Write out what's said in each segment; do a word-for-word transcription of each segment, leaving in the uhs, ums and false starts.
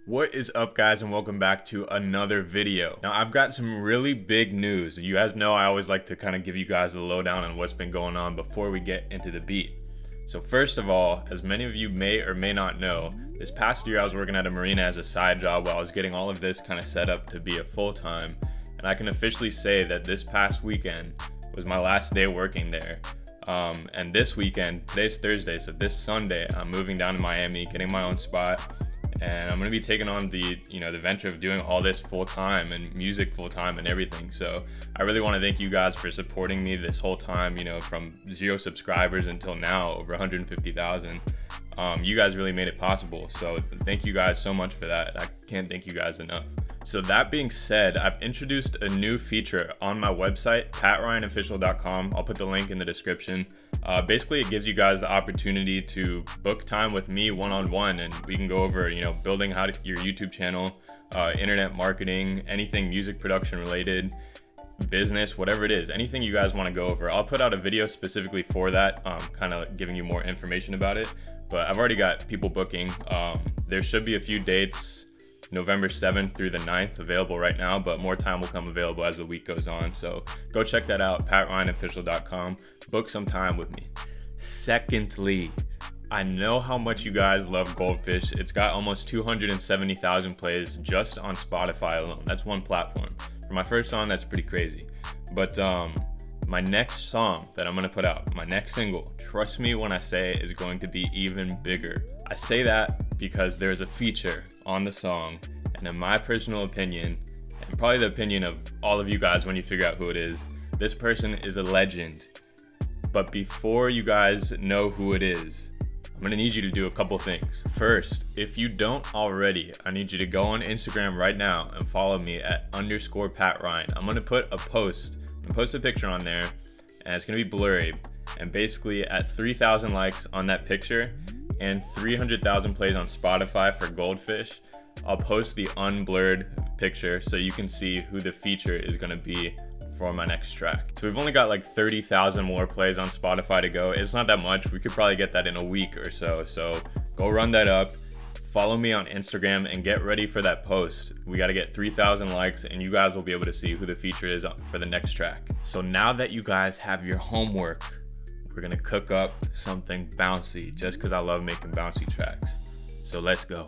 What is up, guys, and welcome back to another video. Now, I've got some really big news. You guys know I always like to kind of give you guys a lowdown on what's been going on before we get into the beat. So first of all, as many of you may or may not know, this past year I was working at a marina as a side job while I was getting all of this kind of set up to be a full-time, and I can officially say that this past weekend was my last day working there. Um, and this weekend, today's Thursday, so this Sunday, I'm moving down to Miami, getting my own spot. And I'm gonna be taking on the, you know, the venture of doing all this full time and music full time and everything. So I really want to thank you guys for supporting me this whole time. You know, from zero subscribers until now, over one hundred fifty thousand. Um, you guys really made it possible. So thank you guys so much for that. I can't thank you guys enough. So that being said, I've introduced a new feature on my website, pat ryan official dot com. I'll put the link in the description. Uh, basically, it gives you guys the opportunity to book time with me one-on-one, and we can go over, you know, building how to, your YouTube channel, uh, internet marketing, anything music production related, business, whatever it is, anything you guys want to go over. I'll put out a video specifically for that, um, kind of giving you more information about it. But I've already got people booking. Um, there should be a few dates, November seventh through the ninth, available right now, but more time will come available as the week goes on. So go check that out, pat ryan official dot com. Book some time with me. Secondly, I know how much you guys love Goldfish. It's got almost two hundred seventy thousand plays just on Spotify alone. That's one platform. For my first song, that's pretty crazy. But um, my next song that I'm gonna put out, my next single, trust me when I say is going to be even bigger. I say that because there's a feature on the song, and in my personal opinion, and probably the opinion of all of you guys when you figure out who it is, this person is a legend. But before you guys know who it is, I'm gonna need you to do a couple things. First, if you don't already, I need you to go on Instagram right now and follow me at underscore Pat Ryan. I'm gonna put a post, I'm gonna post a picture on there, and it's gonna be blurry. And basically at three thousand likes on that picture and three hundred thousand plays on Spotify for Goldfish, I'll post the unblurred picture so you can see who the feature is gonna be for my next track. So we've only got like thirty thousand more plays on Spotify to go. It's not that much. We could probably get that in a week or so. So go run that up. Follow me on Instagram and get ready for that post. We got to get three thousand likes and you guys will be able to see who the feature is for the next track. So now that you guys have your homework, we're gonna cook up something bouncy just because I love making bouncy tracks. So let's go.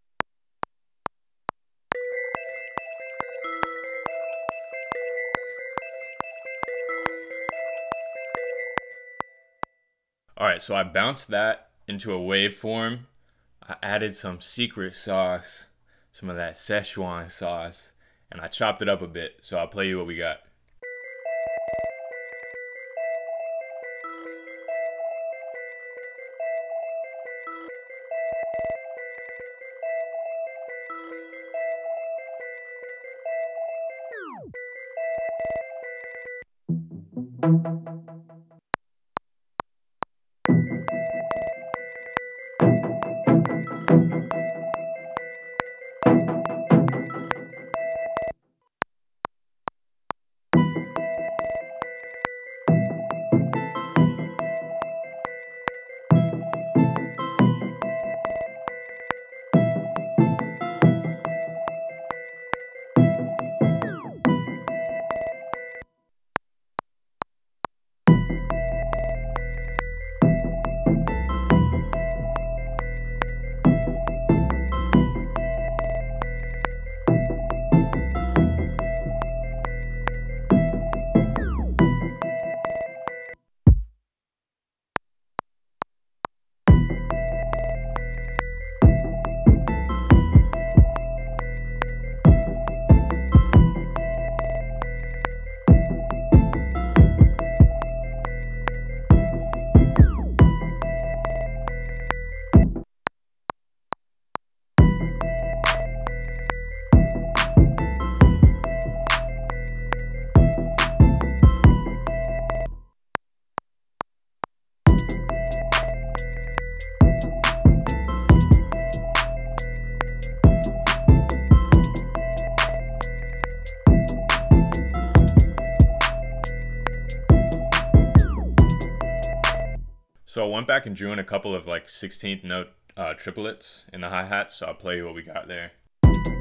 All right, so I bounced that into a waveform. I added some secret sauce, some of that Szechuan sauce, and I chopped it up a bit. So I'll play you what we got. So I went back and drew in a couple of like sixteenth note uh, triplets in the hi-hats, so I'll play you what we got there.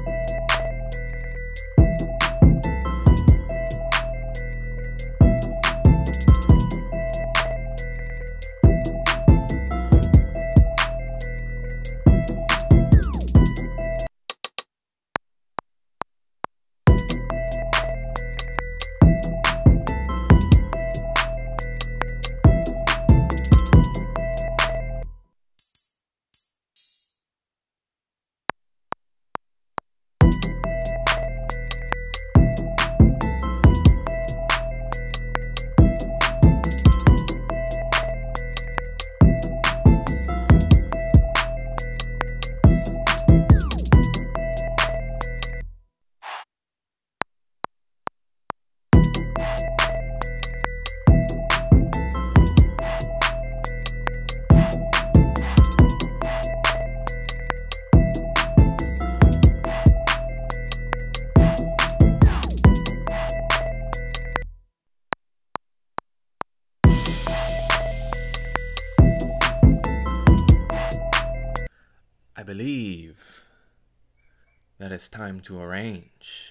I believe that it's time to arrange.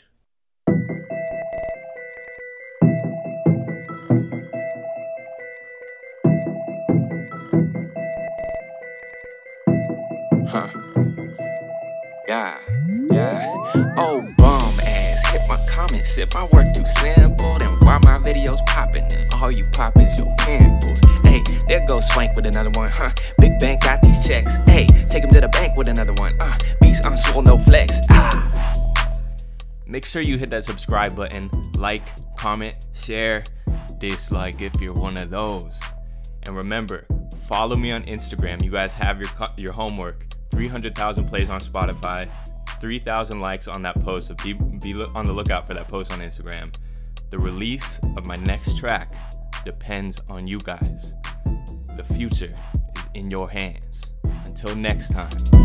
Huh. Yeah, yeah. Oh, bum ass. Hit my comments. Said my work too simple. Then why my videos popping? And all you pop is your pimples. Hey, there goes Swank with another one. Huh. Big bank got these checks. Hey, take him to the bank with another one. Uh, beast on swole, no flex. Ah. Make sure you hit that subscribe button, like, comment, share, dislike if you're one of those. And remember, follow me on Instagram. You guys have your your homework. three hundred thousand plays on Spotify, three thousand likes on that post, so be, be on the lookout for that post on Instagram. The release of my next track depends on you guys. The future is in your hands. Until next time.